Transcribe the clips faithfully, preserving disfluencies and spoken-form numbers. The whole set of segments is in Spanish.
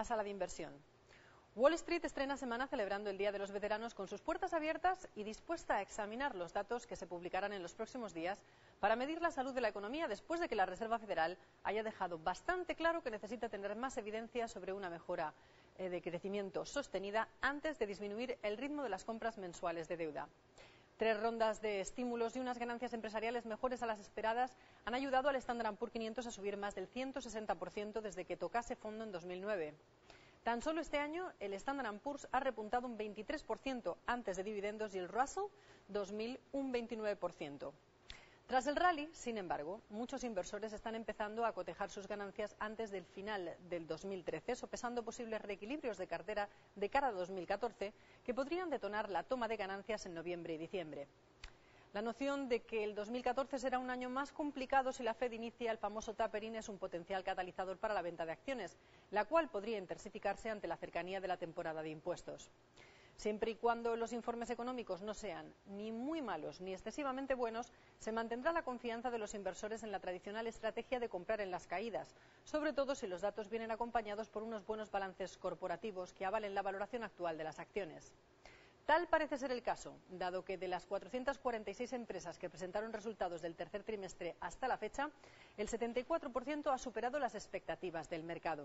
a Sala de Inversión. Wall Street estrena semana celebrando el Día de los Veteranos con sus puertas abiertas y dispuesta a examinar los datos que se publicarán en los próximos días para medir la salud de la economía después de que la Reserva Federal haya dejado bastante claro que necesita tener más evidencia sobre una mejora eh, de crecimiento sostenida antes de disminuir el ritmo de las compras mensuales de deuda. Tres rondas de estímulos y unas ganancias empresariales mejores a las esperadas han ayudado al Standard and Poor's quinientos a subir más del ciento sesenta por ciento desde que tocase fondo en dos mil nueve. Tan solo este año el Standard and Poor's ha repuntado un veintitrés por ciento antes de dividendos y el Russell dos mil un veintinueve por ciento. Tras el rally, sin embargo, muchos inversores están empezando a cotejar sus ganancias antes del final del dos mil trece, sopesando posibles reequilibrios de cartera de cara a dos mil catorce que podrían detonar la toma de ganancias en noviembre y diciembre. La noción de que el dos mil catorce será un año más complicado si la Fed inicia el famoso tapering es un potencial catalizador para la venta de acciones, la cual podría intensificarse ante la cercanía de la temporada de impuestos. Siempre y cuando los informes económicos no sean ni muy malos ni excesivamente buenos, se mantendrá la confianza de los inversores en la tradicional estrategia de comprar en las caídas, sobre todo si los datos vienen acompañados por unos buenos balances corporativos que avalen la valoración actual de las acciones. Tal parece ser el caso, dado que de las cuatrocientas cuarenta y seis empresas que presentaron resultados del tercer trimestre hasta la fecha, el setenta y cuatro por ciento ha superado las expectativas del mercado.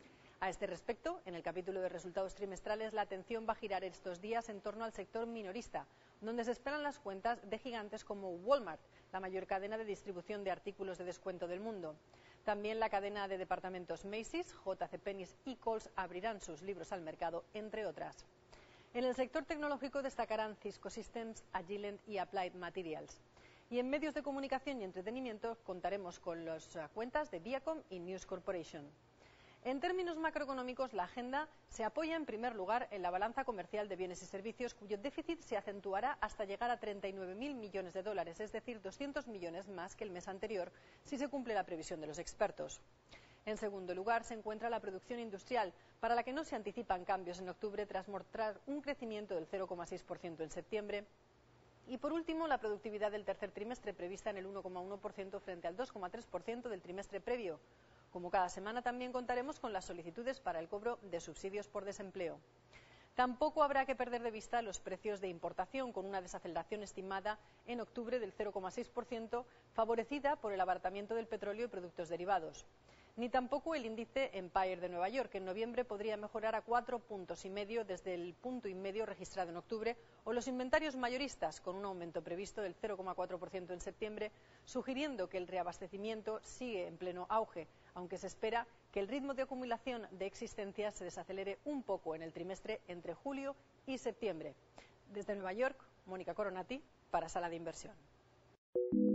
A este respecto, en el capítulo de resultados trimestrales, la atención va a girar estos días en torno al sector minorista, donde se esperan las cuentas de gigantes como Walmart, la mayor cadena de distribución de artículos de descuento del mundo. También la cadena de departamentos Macy's, J C Penney y Kohl's abrirán sus libros al mercado, entre otras. En el sector tecnológico destacarán Cisco Systems, Agilent y Applied Materials. Y en medios de comunicación y entretenimiento contaremos con las cuentas de Viacom y News Corporation. En términos macroeconómicos, la agenda se apoya en primer lugar en la balanza comercial de bienes y servicios, cuyo déficit se acentuará hasta llegar a treinta y nueve mil millones de dólares, es decir, doscientos millones más que el mes anterior, si se cumple la previsión de los expertos. En segundo lugar, se encuentra la producción industrial, para la que no se anticipan cambios en octubre tras mostrar un crecimiento del cero coma seis por ciento en septiembre. Y por último, la productividad del tercer trimestre, prevista en el uno coma uno por ciento frente al dos coma tres por ciento del trimestre previo. Como cada semana, también contaremos con las solicitudes para el cobro de subsidios por desempleo. Tampoco habrá que perder de vista los precios de importación, con una desaceleración estimada en octubre del cero coma seis por ciento, favorecida por el abaratamiento del petróleo y productos derivados. Ni tampoco el índice Empire de Nueva York, que en noviembre podría mejorar a cuatro puntos y medio desde el punto y medio registrado en octubre, o los inventarios mayoristas, con un aumento previsto del cero coma cuatro por ciento en septiembre, sugiriendo que el reabastecimiento sigue en pleno auge, aunque se espera que el ritmo de acumulación de existencias se desacelere un poco en el trimestre entre julio y septiembre. Desde Nueva York, Mónica Coronati, para Sala de Inversión.